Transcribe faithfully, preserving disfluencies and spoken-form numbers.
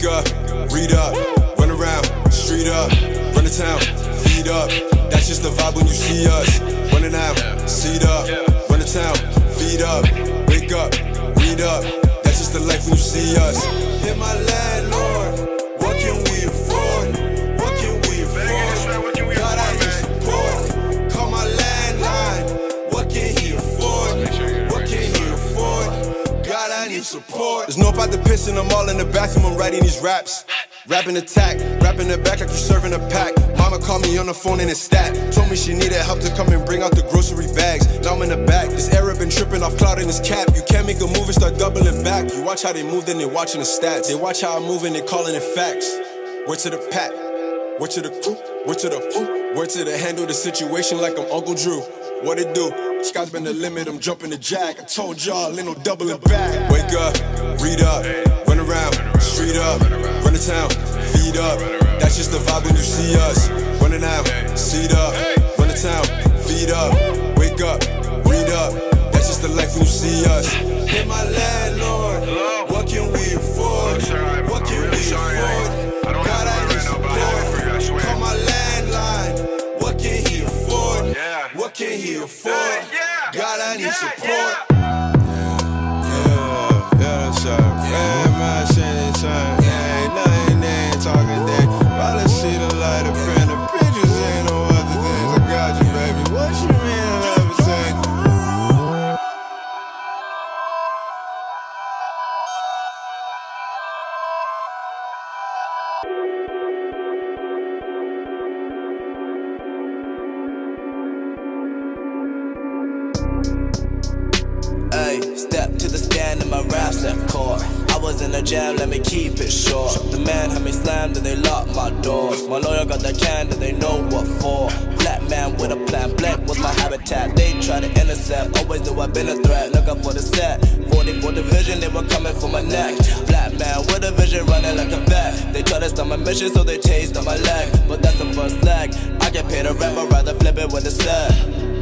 Wake up, read up, run around, street up, run the town, feed up. That's just the vibe when you see us. Running out, seat up, run the town, feed up. Wake up, read up. That's just the life when you see us. Hit my landlord, what can we afford? What can we afford? God, I need support. Call my landline, what can he afford? What can he afford? God, I need support. There's no about the piss and I'm all in the bathroom, I'm writing these raps. Rapping attack, rapping the back like you serving a pack. Mama called me on the phone in a stat. Told me she needed help to come and bring out the grocery bags. Now I'm in the back, this Arab been tripping off cloud in his cap. You can't make a move and start doubling back. You watch how they move, then they watching the stats. They watch how I move and they calling it facts. Word to the pack, word to the crew, word to the poop, word to the handle the situation like I'm Uncle Drew. What it do? Sky's been the limit, I'm jumping the jack. I told y'all, ain't no doubling back. Wake up, read up, run around, street up, run the town, feed up. That's just the vibe when you see us. Running out, seat up, run the town, feed up. Wake up, read up. That's just the life when you see us. Hit my landlord, what can we afford? What can we afford? God, I need support. Call my landline, what can he afford? What can he afford? God, I need support. Yeah, yeah, yeah, that's up. Yeah, man, saying time. Yeah, ain't nothing there, ain't talking there. But let's see the light of print. The pictures ain't no other things. I got you, baby. What you mean I love it, say? Ay, step to the stand and my raps at court. I was in a jam, let me keep it short. The man had me slammed and they locked my doors. My lawyer got the can and they know what for. Black man with a plan, black was my habitat. They try to intercept, always knew I've been a threat. Look up for the set, forty-four division, they were coming for my neck. Black man with a vision, running like a vet. They try to stop my mission, so they tased on my leg. But that's the first leg, I get paid a rap, I'd rather flip it when it's set.